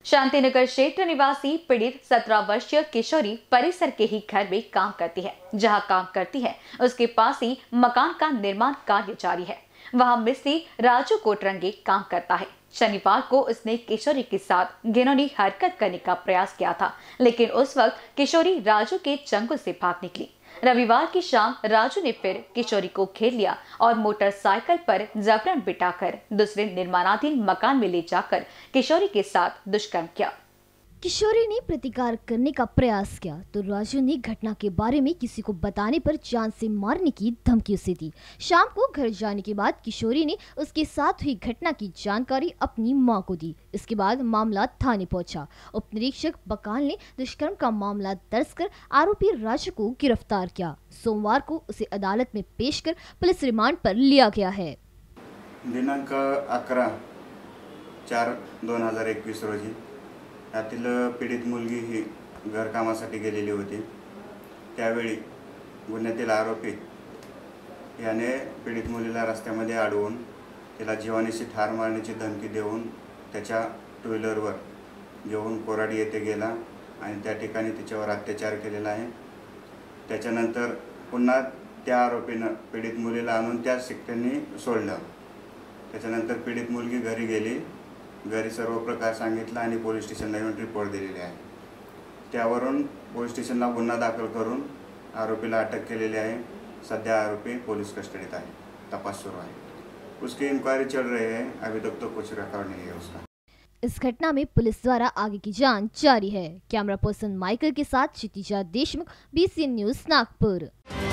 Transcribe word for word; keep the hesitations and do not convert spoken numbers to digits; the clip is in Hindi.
शांतिनगर क्षेत्र निवासी पीड़ित सत्रह वर्षीय किशोरी परिसर के ही घर में काम करती है। जहां काम करती है उसके पास ही मकान का निर्माण कार्य जारी है। वहां मिस्त्री राजू कोटरंगे काम करता है। शनिवार को उसने किशोरी के साथ घिनौनी हरकत करने का प्रयास किया था, लेकिन उस वक्त किशोरी राजू के चंगुल से भाग निकली। रविवार की शाम राजू ने फिर किशोरी को घेर लिया और मोटरसाइकिल पर जबरन बिठाकर दूसरे निर्माणाधीन मकान में ले जाकर किशोरी के साथ दुष्कर्म किया। किशोरी ने प्रतिकार करने का प्रयास किया तो राजू ने घटना के बारे में किसी को बताने पर जान से मारने की धमकी उसे दी। शाम को घर जाने के बाद किशोरी ने उसके साथ हुई घटना की जानकारी अपनी मां को दी। इसके बाद मामला थाने पहुंचा। उप निरीक्षक बकाल ने दुष्कर्म का मामला दर्ज कर आरोपी राजू को गिरफ्तार किया। सोमवार को उसे अदालत में पेश कर पुलिस रिमांड पर लिया गया है। दिनांक अकरा चार दोन हजार एकवीस रोजी यातील पीडित मुलगी ही घरकामासाठी गेलेली होती। त्यावेळी गुन्ह्यातील आरोपी याने पीडित मुलीला रस्त्यामध्ये अडवून तिला जीवानीशी ठार मारण्याची धमकी देऊन त्याच्या टू व्हीलरवर घेऊन कोराडी येथे गेला आणि त्या ठिकाणी तिच्यावर अत्याचार केलेला आहे। त्याच्यानंतर पुन्हा त्या आरोपीने पीडित मुलीला आणून त्या शिक्षकांनी सोडलं। त्याच्यानंतर पीडित मुलगी घरी गेली। घरी सर्व प्रकार सांगितला आणि पोलीस स्टेशनला येऊन रिपोर्ट दिलेली आहे। त्यावरून पोलीस स्टेशनला गुन्हा दाखल करून आरोपीला अटक केलेली आहे। सध्या आरोपी पुलिस कस्टडीत आहे। तपास सुरू आहे। उसकी इंक्वायरी चल रही है। अभी तक तो कुछ रिकॉर्ड नहीं है उसका। इस घटना में पुलिस द्वारा आगे की जांच जारी है। कैमरा पर्सन माइकल के साथ Kshitija Deshmukh, B C N news Nagpur.